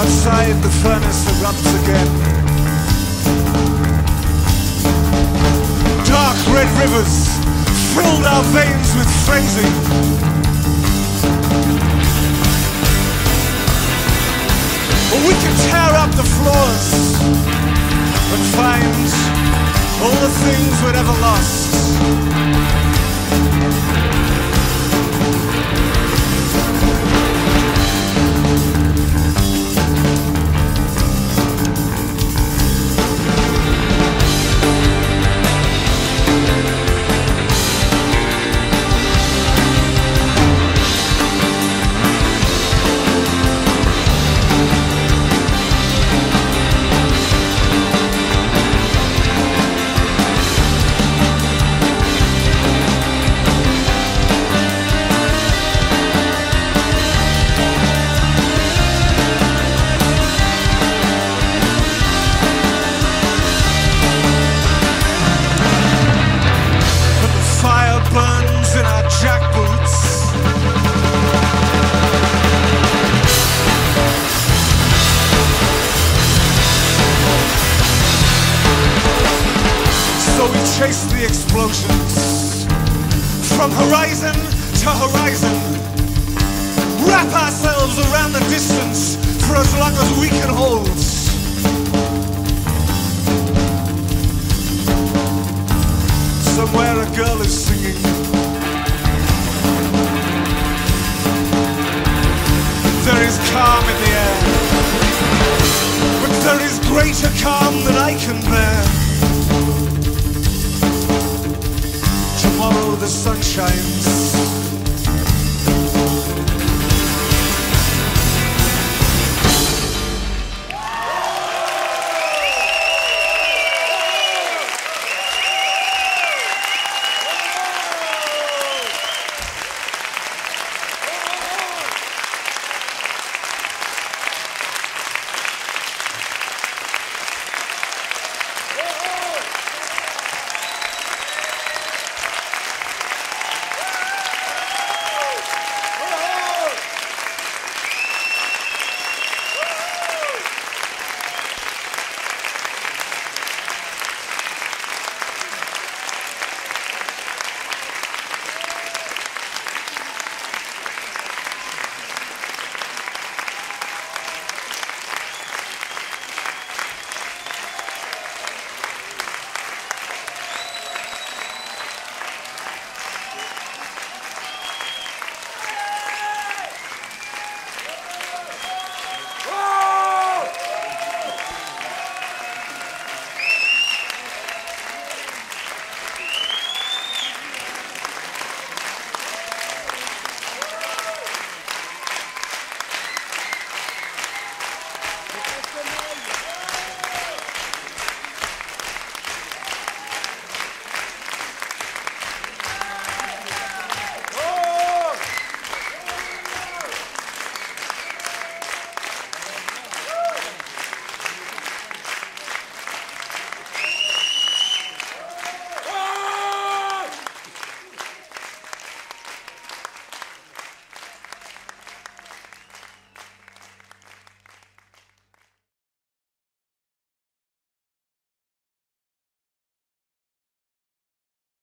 outside the furnace erupts again. Dark red rivers filled our veins with frenzy. We can tear up the floors and find all the things we'd ever lost. Chase the explosions from horizon to horizon. Wrap ourselves around the distance for as long as we can hold. Somewhere a girl is singing. There is calm in the air, but there is greater calm than I can bear. Tomorrow the sun shines